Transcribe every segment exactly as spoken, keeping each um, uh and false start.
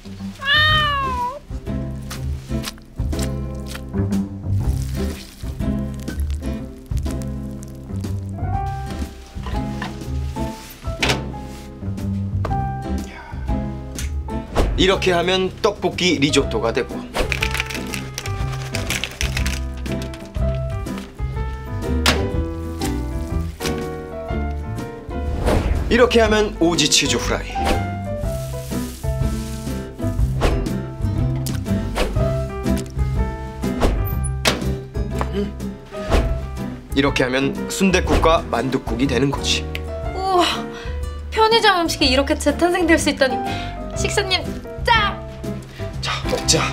이렇게 하면 떡볶이 리조또가 되고, 이렇게 하면 오지 치즈 후라이, 음. 이렇게 하면 순댓국과 만둣국이 되는 거지. 우와, 편의점 음식이 이렇게 재탄생될 수 있다니. 식사님 짱! 자, 먹자.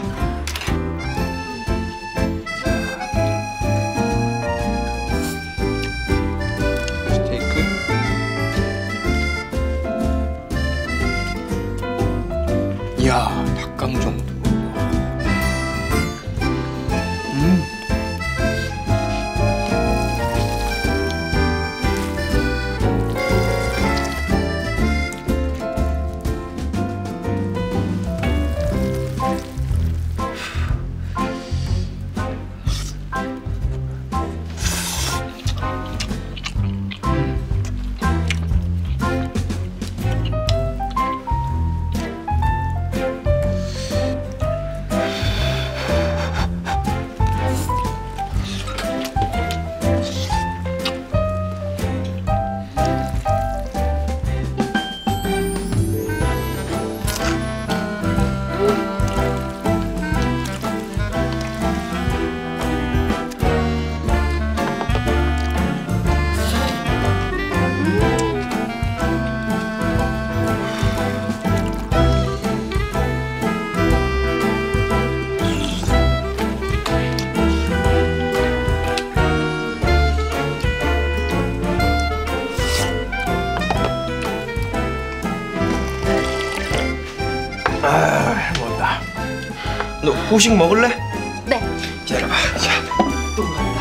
스테이크. 이야, 닭강정도. 음. 아, 먹었다. 너 후식 먹을래? 네. 기다려봐. 자, 또 간다.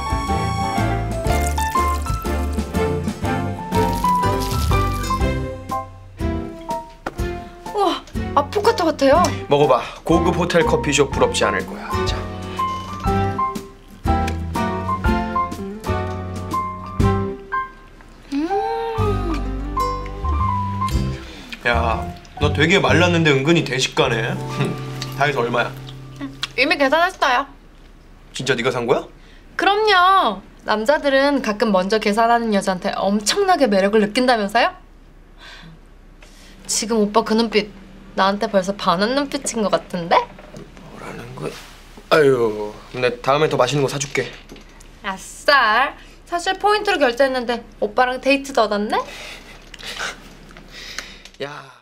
우와, 아포카토 같아요. 먹어봐. 고급 호텔 커피숍 부럽지 않을 거야. 자. 음. 야, 너 되게 말랐는데 은근히 대식가네. 다 해서 얼마야? 이미 계산했어요. 진짜 네가 산 거야? 그럼요. 남자들은 가끔 먼저 계산하는 여자한테 엄청나게 매력을 느낀다면서요? 지금 오빠 그 눈빛 나한테 벌써 반한 눈빛인 것 같은데? 뭐라는 거야? 아유, 근데 다음에 더 맛있는 거 사줄게. 아싸. 사실 포인트로 결제했는데 오빠랑 데이트도 얻었네? 야.